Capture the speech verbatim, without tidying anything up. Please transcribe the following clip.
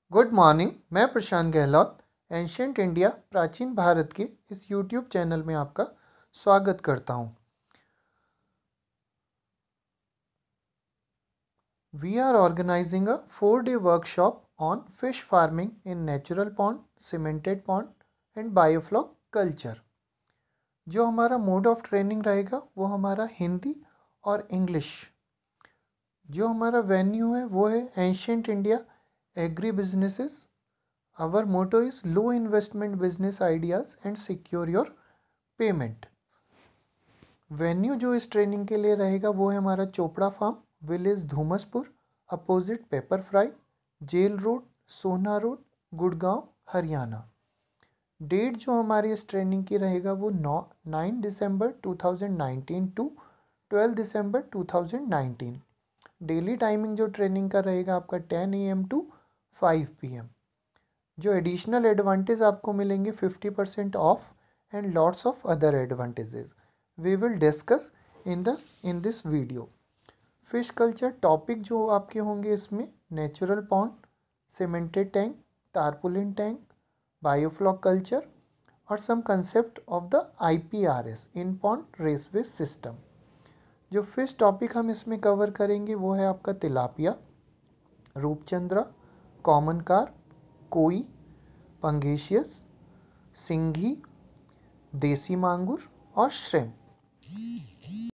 Good morning. मैं प्रशांत Gehlot ancient India प्राचीन भारत के इस यूट्यूब चैनल में आपका स्वागत करता हूं। We are organising a four day workshop on fish farming in natural pond, cemented pond and biofloc culture. जो हमारा मोड ऑफ ट्रेनिंग रहेगा वो हमारा हिंदी और इंग्लिश। जो हमारा वेन्यू है वो है ancient India agri businesses. Our motto is low investment business ideas and secure your payment. Venue जो इस ट्रेनिंग के लिए रहेगा वो है हमारा Chopra farm, village Dhumaspur, opposite Pepperfry, jail road, Sohna road, Gurgaon, Haryana. Date जो हमारी इस ट्रेनिंग की रहेगा वो नौ nine December two thousand nineteen to twelve December two thousand nineteen. Daily timing जो ट्रेनिंग का रहेगा आपका ten A M to five P M. जो एडिशनल एडवांटेज आपको मिलेंगे fifty percent off and lots of other advantages we will discuss in the in this video. Fish culture topic जो आपके होंगे इसमें natural pond, cemented tank, tarpaulin tank, biofloc culture और some concept of the I P R S in pond raceway system. जो fish topic हम इसमें cover करेंगे वो है आपका tilapia, Rupchanda, common carp, koi, pangasius, सिंघी, देसी मांगुर और श्रिम्प।